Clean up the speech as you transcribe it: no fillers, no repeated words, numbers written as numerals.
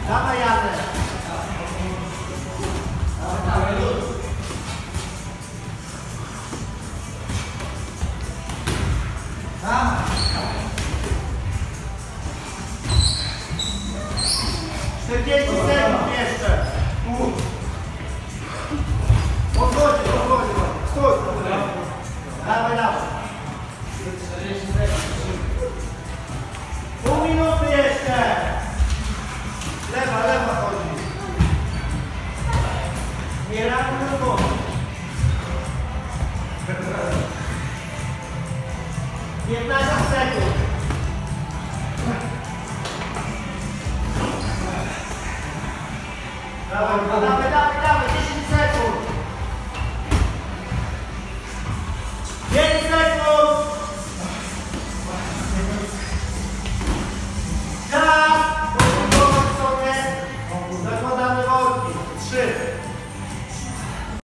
Dawaj, Janek. Dawaj. 40 sekund jeszcze. Podchodzi. Stój. Dawaj. Pół minuty jeszcze. Lewa chodzi. Nie rakuj drugą. Piętnaście sekund. Dawaj, 10 sekund. 5 sekund. Czas. Podbudować sobie. Zakładamy worki. 3.